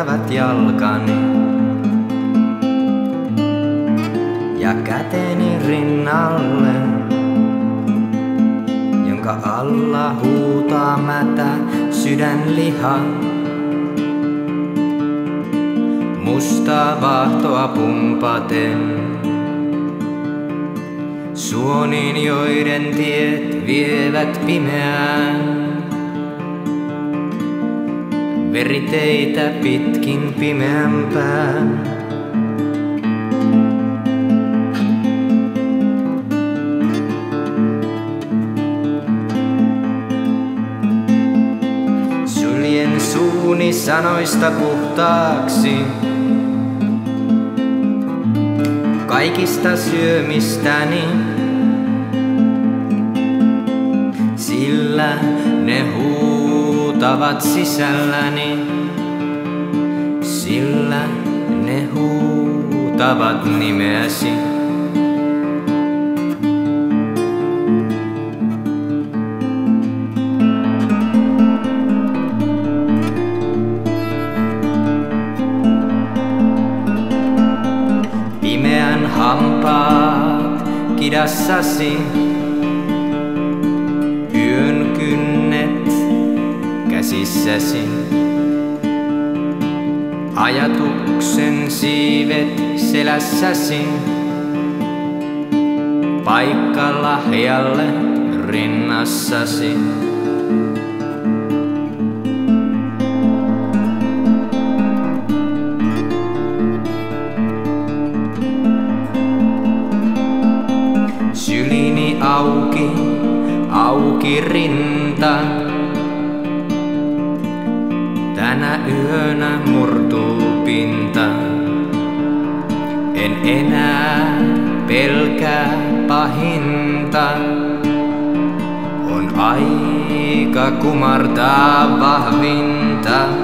näyttävät jalkani ja käteni rinnalle, jonka alla huutaa mätä sydänliha. Mustaa vaahtoa pumpaten, suoniin joiden tiet vievät pimeään. Veriteitä pitkin pimeämpään. Suljen suuni sanoista puhtaaksi, kaikista syömistäni, sillä ne huutavat sisälläni, sillä ne huutavat nimeäsi. Pimeän hampaat kidassasi, yön kynnet käsissäsi. Ajatuksen siivet selässäsi, paikka lahjalle rinnassasi. Sylini auki, auki rinta. Tänä yönä murtuu pinta. En enää pelkää pahinta. On aika kumartaa vahvinta.